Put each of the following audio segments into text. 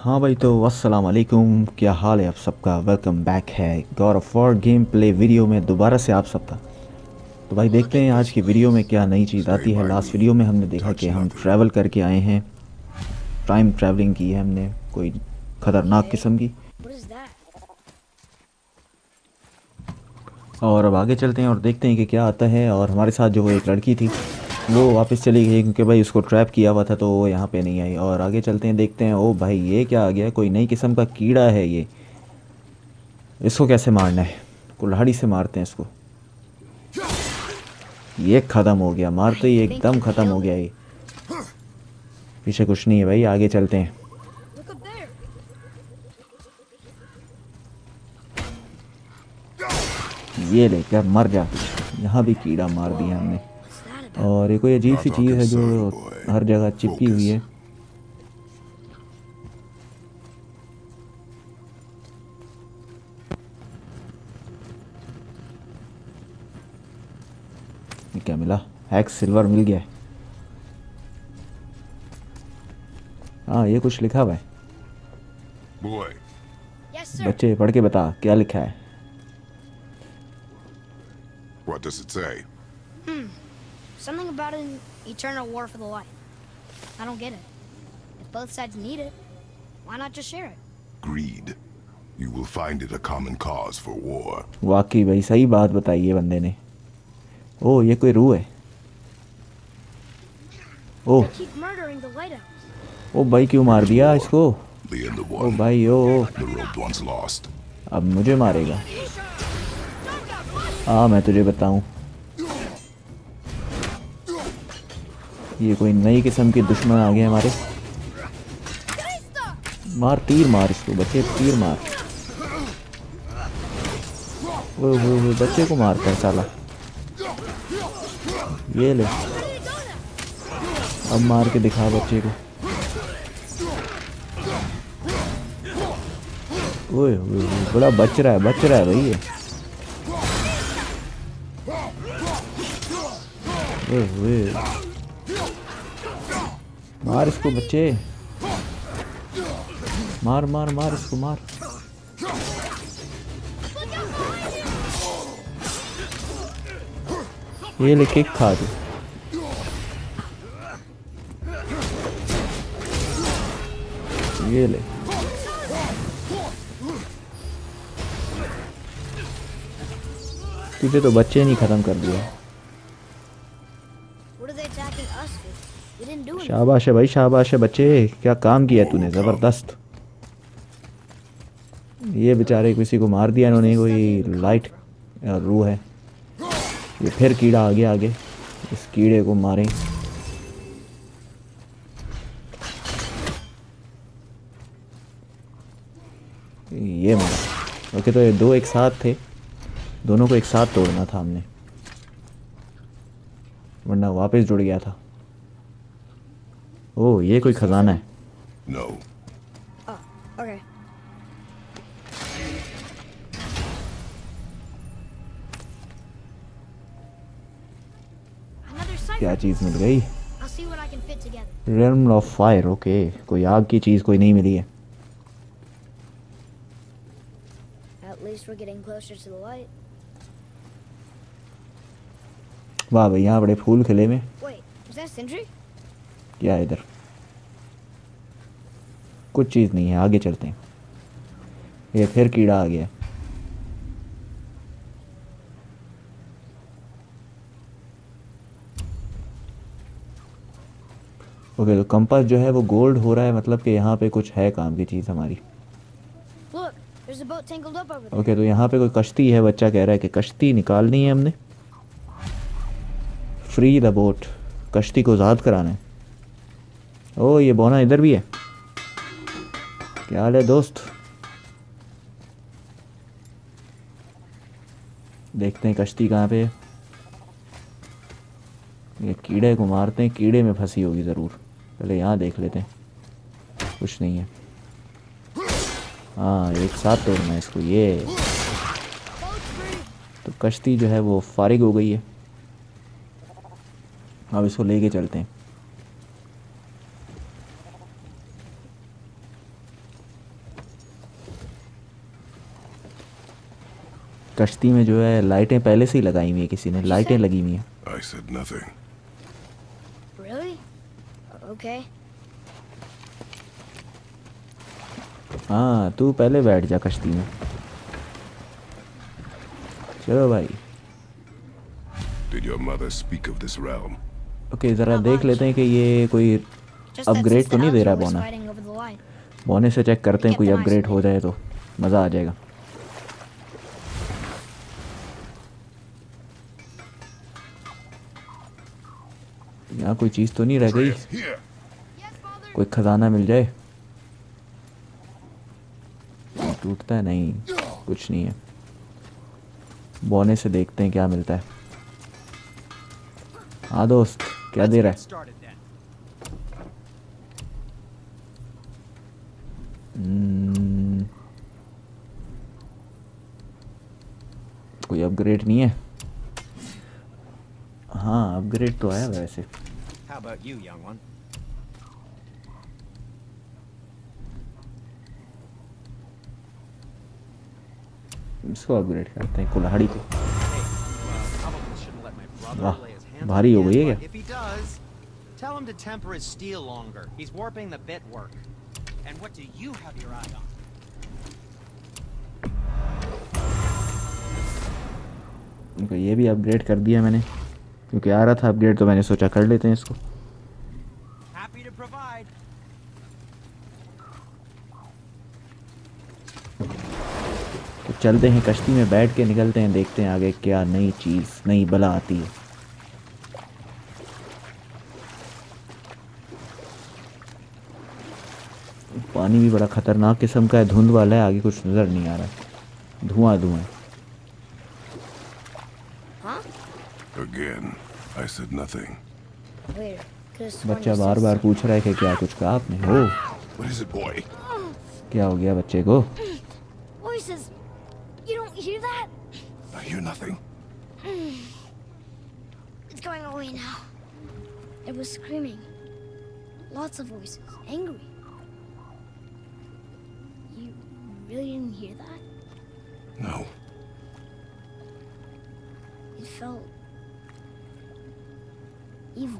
हाँ भाई, तो अस्सलाम वालेकुम। क्या हाल है आप सबका? वेलकम बैक है God of War game play video में दोबारा से आप सबका। तो भाई देखते हैं आज की वीडियो में क्या नई चीज़ आती है। लास्ट वीडियो में हमने देखा कि हम ट्रैवल करके आए हैं, टाइम ट्रैवलिंग की है हमने, कोई ख़तरनाक किस्म की। और अब आगे चलते हैं और देखते हैं कि क्या आता है। और हमारे साथ जो वो एक लड़की थी वो वापस चली गई क्योंकि भाई उसको ट्रैप किया हुआ था, तो वो यहाँ पे नहीं आई। और आगे चलते हैं, देखते हैं। ओ भाई, ये क्या आ गया? कोई नई किस्म का कीड़ा है ये। इसको कैसे मारना है? कुल्हाड़ी से मारते हैं इसको। ये ख़त्म हो गया, मारते ही एकदम ख़त्म हो गया ये। पीछे कुछ नहीं है भाई, आगे चलते हैं। ये ले, क्या मर जा। यहाँ भी कीड़ा मार दिया हमने। और ये कोई अजीब सी चीज़ है जो हर जगह चिपकी हुई है। ये क्या मिला? हैक्स सिल्वर मिल गया है। हाँ, ये कुछ लिखा हुआ है। बच्चे पढ़ के बता क्या लिखा है। What does it say? Something about an eternal war for the light. I don't get it. If both sides need it, why not just share it? Greed. You will find it a common cause for war. वाकई भाई सही बात बताई है बंदे ने। ओ, ये कोई रूह है। ओ They keep murdering the lighthouse. ओ भाई, क्यों मार दिया इसको? The end of O one. भाई, ओ The rope once lost. अब मुझे मारेगा। हाँ, मैं तुझे बताऊं, ये कोई नई किस्म के दुश्मन आ गए हमारे। मार, तीर मार इसको बच्चे, तीर मार। वो बच्चे को मारता है साला। ये ले, अब मार के दिखा बच्चे को। ओए बड़ा बच रहा है भाई ये। ओए मार इसको बच्चे, मार मार मार इसको, मार। ये ले, किक खा दे। ये ले, तुझे तो बच्चे नहीं ख़त्म कर दिया। What are they attacking us for? We didn't do anything. शाबाश है भाई, शाबाश है बच्चे, क्या काम किया तूने, ज़बरदस्त। ये बेचारे किसी को मार दिया इन्होंने, कोई लाइट रूह है। ये फिर कीड़ा आ गया आगे, इस कीड़े को मारें। ये मारा। ओके, तो ये दो एक साथ थे, दोनों को एक साथ तोड़ना था हमने, वरना वापस जुड़ गया था। ओह, ये कोई खजाना है। No. Oh, okay. Another क्या cipher. चीज़ मिल गई? I'll see what I can fit together. Realm of fire. Okay, कोई आग की चीज़ कोई नहीं मिली है। At least we're getting closer to the light. वाह भाई, यहाँ बड़े फूल खिले में। Wait, is that Sindri? क्या है इधर? कुछ चीज़ नहीं है, आगे चलते हैं। ये फिर कीड़ा आ गया। ओके, तो कंपास जो है वो गोल्ड हो रहा है, मतलब कि यहाँ पे कुछ है काम की चीज़ हमारी। Look, there's a boat tangled up over there. Okay, तो यहाँ पे कोई कश्ती है। बच्चा कह रहा है कि कश्ती निकालनी है हमने। फ्री द बोट, कश्ती को आज़ाद कराना है। ओ, ये बोना इधर भी है। क्या हाल है दोस्त? देखते हैं कश्ती कहाँ पे है। ये कीड़े को मारते हैं, कीड़े में फंसी होगी ज़रूर। पहले यहाँ देख लेते हैं, कुछ नहीं है। हाँ, एक साथ तोड़ना है इसको। ये तो कश्ती जो है वो फारिग हो गई है। अब इसको लेके चलते हैं। कश्ती में जो है लाइटें पहले से ही लगाई हुई है, किसी ने लाइटें लगी हुई हैं। I said nothing. Really? Okay. हाँ तू पहले बैठ जा कश्ती में। चलो भाई। Did your mother speak of this realm? Okay ज़रा देख लेते हैं कि ये कोई अपग्रेड तो नहीं दे रहा है बोना। बोने से चेक करते हैं, कोई अपग्रेड हो जाए तो मज़ा आ जाएगा। यहाँ कोई चीज़ तो नहीं रह गई, कोई खजाना मिल जाए। टूटता है नहीं, कुछ नहीं है। बोने से देखते हैं क्या मिलता है। हाँ दोस्त, क्या दे रहा है? कोई अपग्रेड नहीं है। हाँ अपग्रेड तो आया वैसे। How about you, young one? इसको अपग्रेड करते हैं, कुल्हाड़ी को। Probably shouldn't let my brother वाह, lay his hands भारी हो on गई है it, क्या? but if he does, tell him to temper his steel longer. He's warping the bit work. And what do you have your eye on? इनको ये भी upgrade कर दिया मैंने, क्योंकि आ रहा था अपग्रेड तो मैंने सोचा कर लेते हैं इसको। Happy to provide. तो चलते हैं कश्ती में बैठ के, निकलते हैं, देखते हैं आगे क्या नई चीज़ नई बला आती है। पानी भी बड़ा ख़तरनाक किस्म का है, धुंध वाला है, आगे कुछ नज़र नहीं आ रहा, धुआं धुआं है। Again, I said nothing. बच्चा बार बार पूछ रहा है कि क्या कुछ कहा आपने? हो What is it, boy? क्या हो गया बच्चे को? Voices. You don't hear that? I hear nothing. It's going away now. It was screaming. Lots of voices. Angry. You really didn't hear that? No. It felt evil.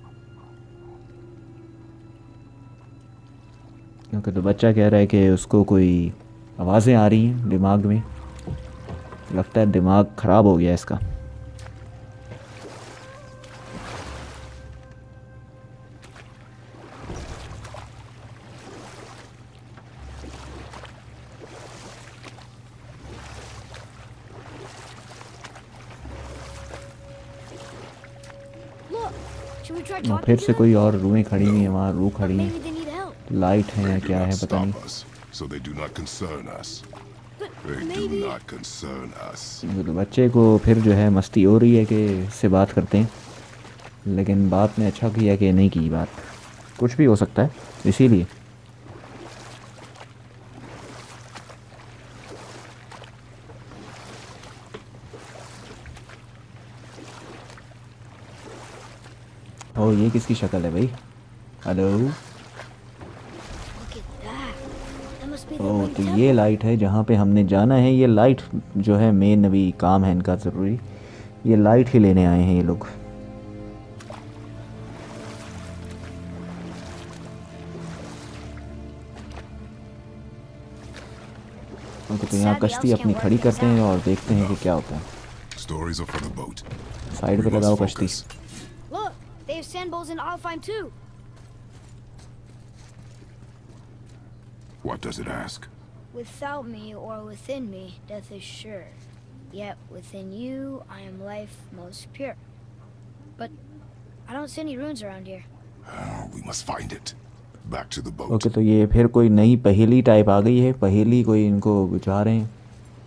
क्योंकि तो बच्चा कह रहा है कि उसको कोई आवाज़ें आ रही हैं दिमाग में, लगता है दिमाग ख़राब हो गया इसका। Look, should we try और talking फिर to से them? कोई और रूहें खड़ी हुई हैं वहाँ, रूह But खड़ी maybe हैं, they need help. लाइट हैं या They क्या do है not पता नहीं। stop us, so they do not concern us. But They do maybe. not concern us. तो बच्चे को फिर जो है मस्ती हो रही है कि इससे बात करते हैं, लेकिन बाप ने अच्छा किया कि नहीं की बात, कुछ भी हो सकता है इसीलिए। ओ ये किसकी शक्ल है भाई? Hello. Look at that. That must be the ओ main तो temple. ये लाइट है जहाँ पे हमने जाना है। ये लाइट जो है मेन अभी काम है इनका ज़रूरी, ये लाइट ही लेने आए हैं ये लोग। ओके तो यहाँ कश्ती अपनी खड़ी करते हैं और देखते हैं कि क्या होता है। Stories are for the boat. Side पे We must लगाओ कश्ती। focus. Look, they have sand bowls in Alfheim too. What does it ask? Without me or within me, death is sure. Yet within you, I am life most pure. But I don't see any ruins around here. We must find it. Back to the boat. Okay तो ये फिर कोई नई पहेली type आ गई है, पहेली कोई इनको बुझा रहे हैं।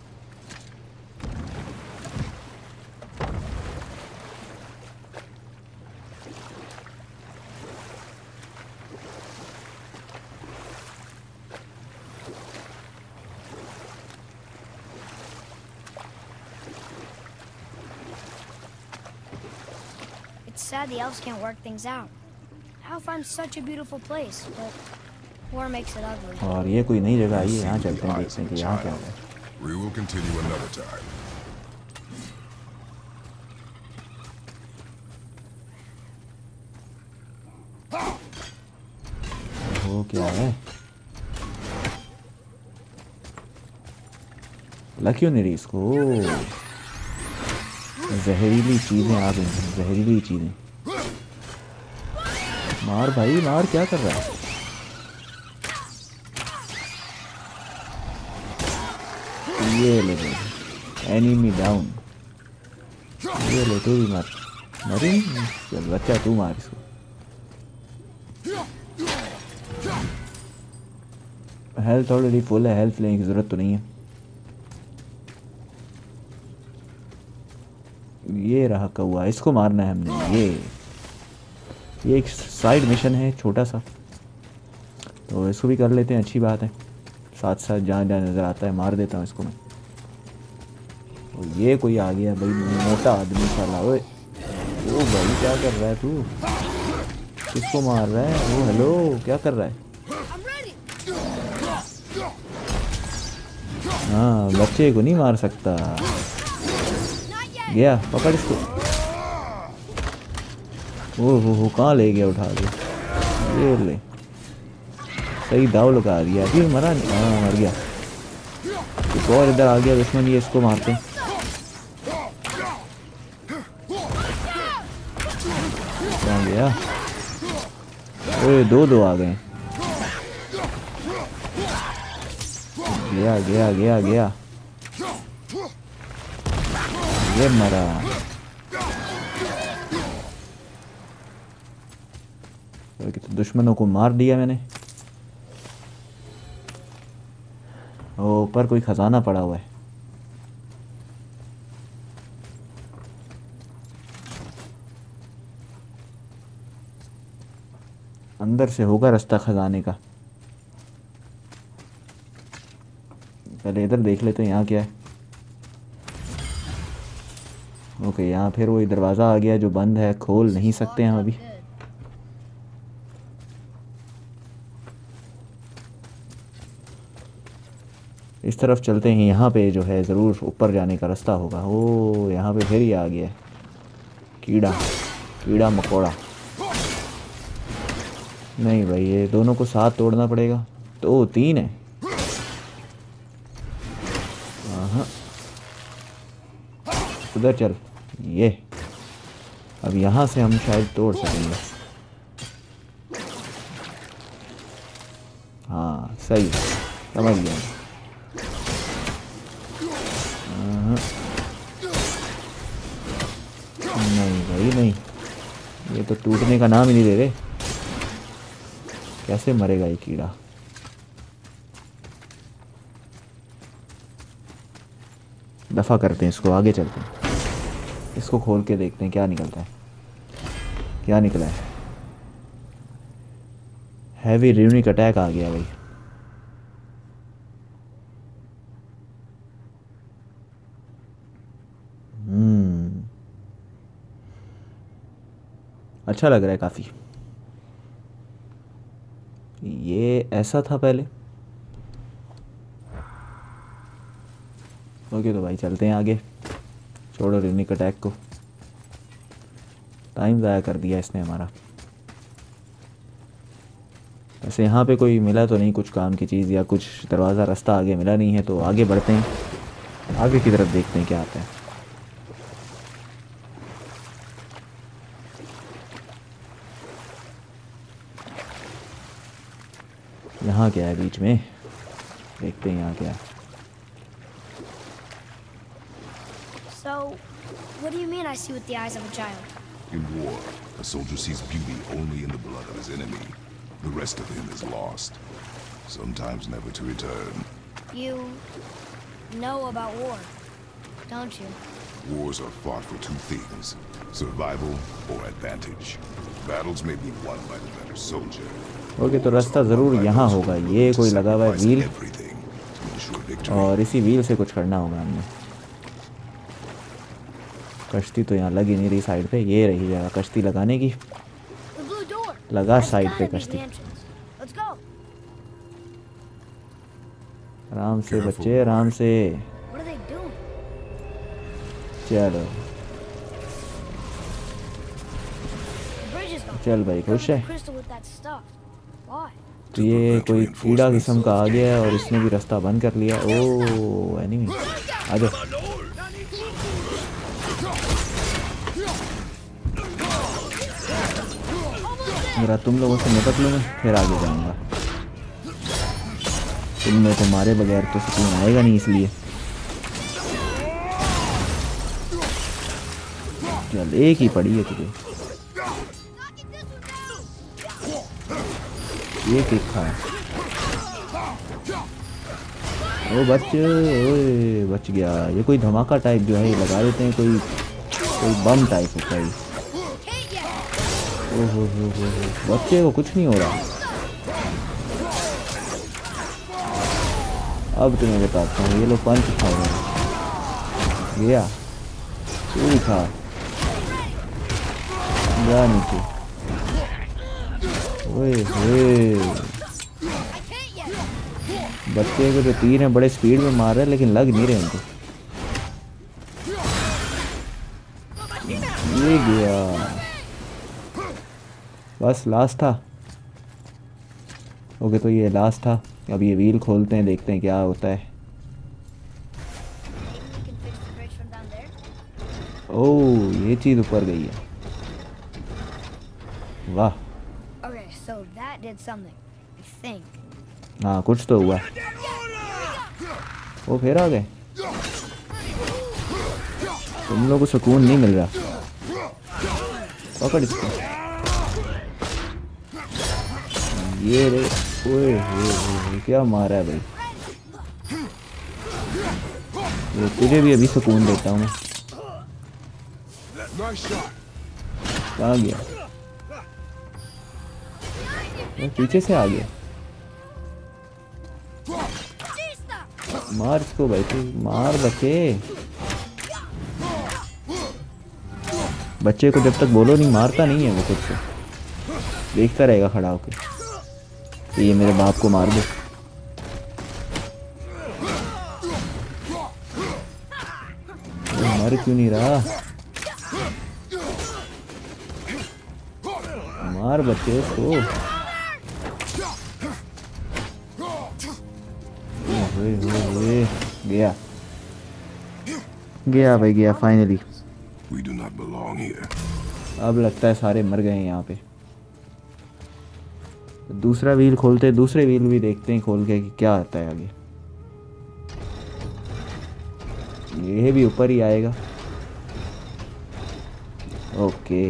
It's sad the elves can't work things out. Alfheim's such a beautiful place, but war makes it ugly. और ये कोई नई जगह आई है, यहाँ See चलते the हैं, eyes देखते हैं of the कि यहाँ क्या child. है। We will continue another time. वो क्या है? लग क्यों नहीं रही इसको? जहरीली चीजें आ गई हैं, जहरीली चीजें। मार भाई मार, क्या कर रहा है? ये ले भाई, एनिमी डाउन। ये ले, तू भी मार। मरी? चल बच्चा तू मार इसको। हेल्थ ऑलरेडी फुल है, हेल्थ लेने की जरूरत तो नहीं है। ये रहा कौवा, इसको मारना है हमने। ये एक साइड मिशन है छोटा सा, तो इसको भी कर लेते हैं, अच्छी बात है। साथ साथ जहाँ जहाँ नज़र आता है मार देता हूँ इसको मैं। और ये कोई आ गया भाई, मोटा आदमी साला। ओए ओ भाई क्या कर रहा है तू? किसको मार रहा है? ओ हेलो, क्या कर रहा है? हाँ, बच्चे को नहीं मार सकता। गया, पकड़ इसको। ओह कहाँ ले गया उठा के? ये ले, सही दाव लगा दिया। अभी मरा नहीं? हाँ मर गया। एक और इधर आ गया दुश्मन, ये इसको मारते हैं। कहाँ गया? ओए दो आ गए। गया गया गया गया, ये मरा। तो दुश्मनों को मार दिया मैंने। ऊपर कोई खजाना पड़ा हुआ है। अंदर से होगा रास्ता खजाने का। पहले इधर देख लेते हैं यहाँ क्या है। ओके, यहाँ फिर वही दरवाज़ा आ गया जो बंद है, खोल नहीं सकते हम अभी। इस तरफ चलते हैं, यहाँ पे जो है ज़रूर ऊपर जाने का रास्ता होगा। ओ यहाँ पे फिर ही आ गया कीड़ा, कीड़ा मकोड़ा। नहीं भाई, ये दोनों को साथ तोड़ना पड़ेगा। तो 3 है। हाँ उधर चल। ये अब यहाँ से हम शायद तोड़ सकेंगे। हाँ सही, समझ गया। नहीं भाई नहीं, ये तो टूटने का नाम ही नहीं ले रहे। कैसे मरेगा ये कीड़ा? दफा करते हैं इसको, आगे चलते हैं। इसको खोल के देखते हैं क्या निकलता है। क्या निकला है? हैवी र्यूनिक अटैक आ गया भाई। अच्छा लग रहा है काफ़ी। ये ऐसा था पहले। ओके तो भाई चलते हैं आगे। छोड़ो र्यूनिक अटैक को, टाइम ज़ाया कर दिया इसने हमारा। वैसे यहाँ पे कोई मिला तो नहीं कुछ काम की चीज़ या कुछ दरवाज़ा रास्ता आगे मिला नहीं है, तो आगे बढ़ते हैं। आगे की तरफ देखते हैं क्या आता है। यहाँ क्या है बीच में? देखते हैं यहाँ क्या है। So, what do you mean I see with the eyes of a child? In war, a soldier sees beauty only in the blood of his enemy. The rest of him is lost, sometimes never to return. You know about war, don't you? Wars are fought for 2 things, survival or advantage. Battles may be won by the better soldier. Okay तो रास्ता ज़रूर यहाँ होगा। ये कोई लगा हुआ है व्हील, और इसी व्हील से कुछ करना होगा हमने। कश्ती तो यहाँ लग ही नहीं रही साइड पे। ये रही जगह कश्ती लगाने की। लगा साइड पे कश्ती। आराम से बच्चे, आराम से। चलो चल भाई, खुश है? to ये prevent कोई कीड़ा reinforcements. किस्म का आ गया है और इसने भी रास्ता बंद कर लिया। ओ एनिमी आ जाओ। मेरा तुम लोगों से निपट लूँ फिर आगे जाऊँगा। तुम लोगों को मारे बगैर तो सुकून आएगा नहीं, इसलिए चल एक ही पड़ी है तुझे। ये किक खा। ओ बच्चे, ओए बच गया। ये कोई धमाका टाइप जो है ये लगा देते हैं, कोई बम टाइप होता है। ओहो हो, बच्चे को कुछ नहीं हो रहा। अब तुम्हें बताता हूँ, ये लो पंच खा रहे गया तू ही खा जा नीचे। ओए होए, बच्चे को जो तीर है बड़े स्पीड में मार रहे हैं लेकिन लग नहीं रहे उनको। ये गया, बस लास्ट था। ओके तो ये लास्ट था। अब ये व्हील खोलते हैं, देखते हैं क्या होता है। ओह ये चीज़ ऊपर गई है, वाह। हाँ कुछ तो हुआ। वो फिर आ गए। तुम लोगों को सुकून नहीं मिल रहा। पकड़ इसको। ये रे, ओए क्या मारा है भाई। ये तुझे भी अभी सुकून देता हूँ मैं। कहाँ गया? वो पीछे से आ गया। मार इसको भाई, तू मार बच्चे को जब तक बोलो नहीं मारता नहीं है वो, खुद से देखता रहेगा खड़ा होके। तो ये मेरे बाप को मार दो। मर क्यों नहीं रहा? मार बच्चे को। गया गया भाई गया finally. We do not belong here. अब लगता है सारे मर गए हैं यहाँ पे। दूसरा व्हील खोलते हैं, दूसरे व्हील भी देखते हैं खोल के कि क्या आता है आगे। ये भी ऊपर ही आएगा। ओके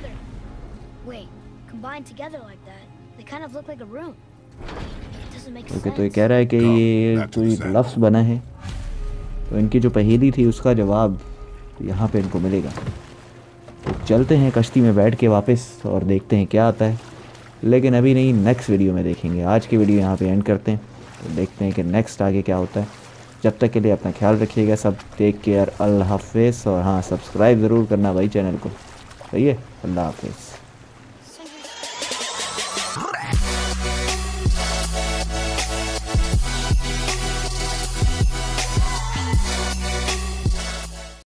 ओके तो ये कह रहा है कि ये कोई लफ्ज़ बना है, तो इनकी जो पहेली थी उसका जवाब यहाँ पे इनको मिलेगा। तो चलते हैं कश्ती में बैठ के वापस और देखते हैं क्या आता है, लेकिन अभी नहीं, नेक्स्ट वीडियो में देखेंगे। आज की वीडियो यहाँ पे एंड करते हैं, तो देखते हैं कि नेक्स्ट आगे क्या होता है। जब तक के लिए अपना ख्याल रखिएगा सब, टेक केयर, अल्लाह हाफिज़। और हाँ सब्सक्राइब ज़रूर करना भाई चैनल को, सही है। अल्लाह हाफिज़।